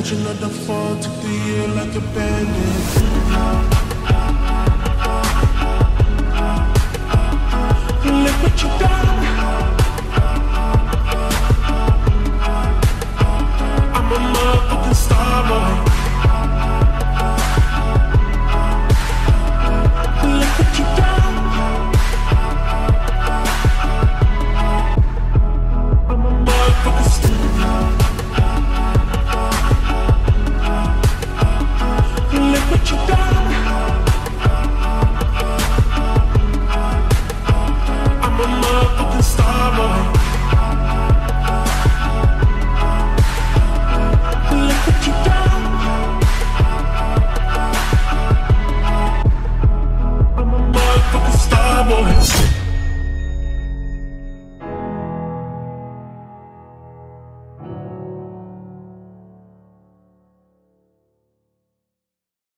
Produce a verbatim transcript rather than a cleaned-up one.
Legend of the fall took the year like a bandit. Look what you got.